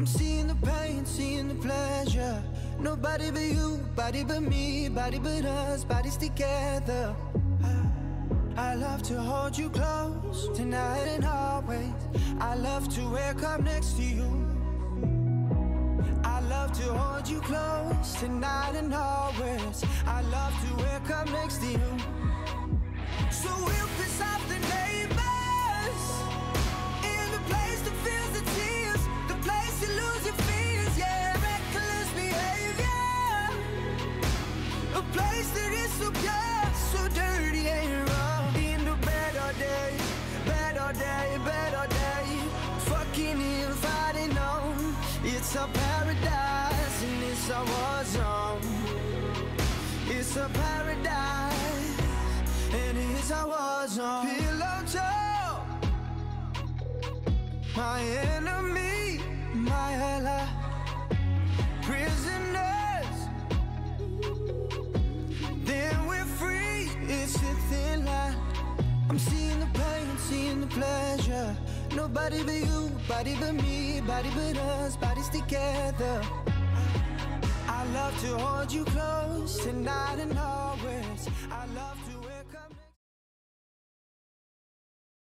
I'm seeing the pain, seeing the pleasure. Nobody but you, body but me, body but us, bodies together. I love to hold you close, tonight and always. I love to wake up next to you. I love to hold you close, tonight and always. I love to wake up next to you. So we'll piss off the neighbors, in the place that feels the tears, the place you lose your fears, yeah. Reckless behavior, a place that is so pure, so dirty and raw. In the bed all day, bed all day, bed all day, fucking and fighting on. It's a paradise and it's a war zone. It's a paradise and it's a war zone. Pillow talk, my enemy, my ally. Prisoners, then we're free. It's a thin line. I'm seeing the pain, seeing the pleasure. Nobody but you, body but me, body but us, bodies together. I love to hold you close, tonight and always. I love to